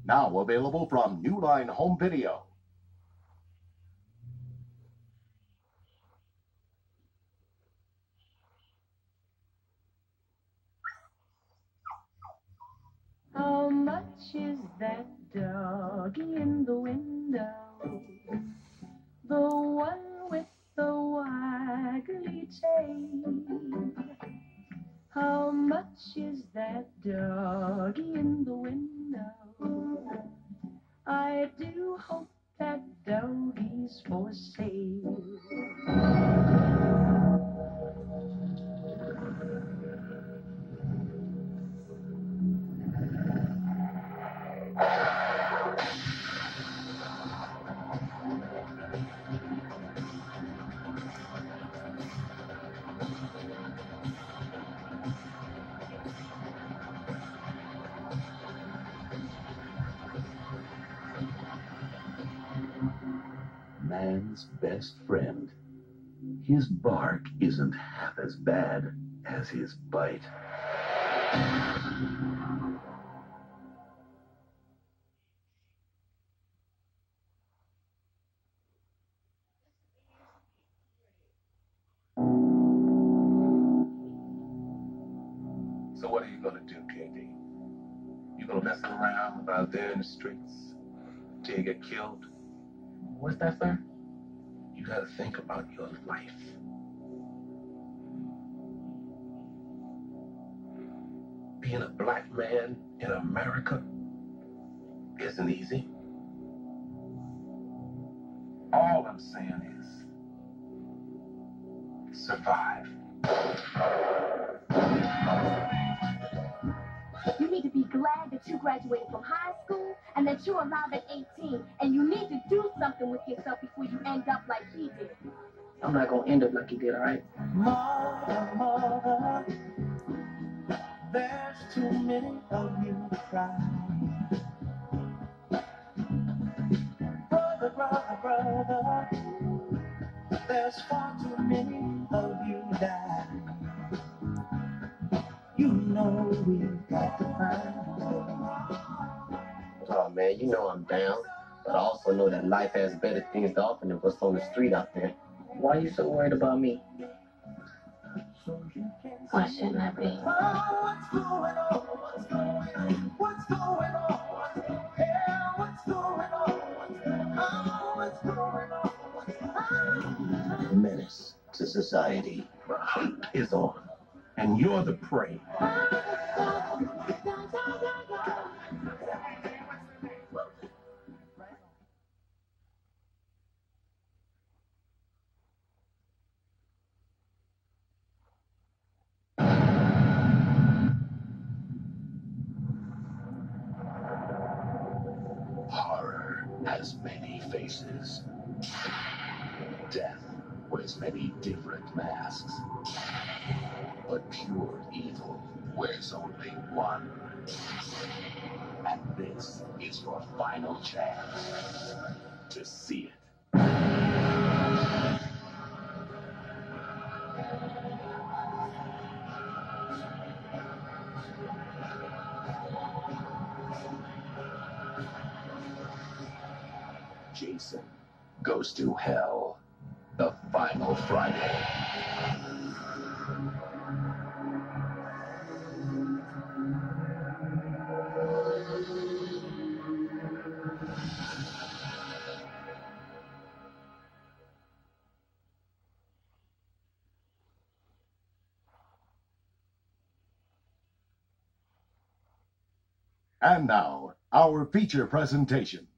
Now available from New Line Home Video. How much is that dog in the window? The one with the waggly tail. How much is that dog in the window? I do hope that doggy's for sale. Man's best friend. His bark isn't half as bad as his bite. So what are you gonna do, KD? You gonna mess around out there in the streets till you get killed? What's that, sir? You gotta think about your life. Being a black man in America isn't easy. All I'm saying is survive. You need to be glad that you graduated from high school and that you're alive at 18, and you need to do something with yourself before you end up like he did. I'm not gonna end up like you did, all right? Mother, there's too many of you to cry. Brother, there's far too many of you die. You know we've got to find a way. Oh, man, you know I'm down. But I also know that life has better things to offer than what's on the street out there. Why are you so worried about me? Why shouldn't I be? What's going on? What's going on? What's going on? Yeah, what's going on? What's going on? Menace to society. The hunt is on, and you're the prey. Horror has many faces. Death wears many different masks. But pure evil wears only one. And this is your final chance to see it. Jason Goes to Hell, the final Friday. And now, our feature presentation.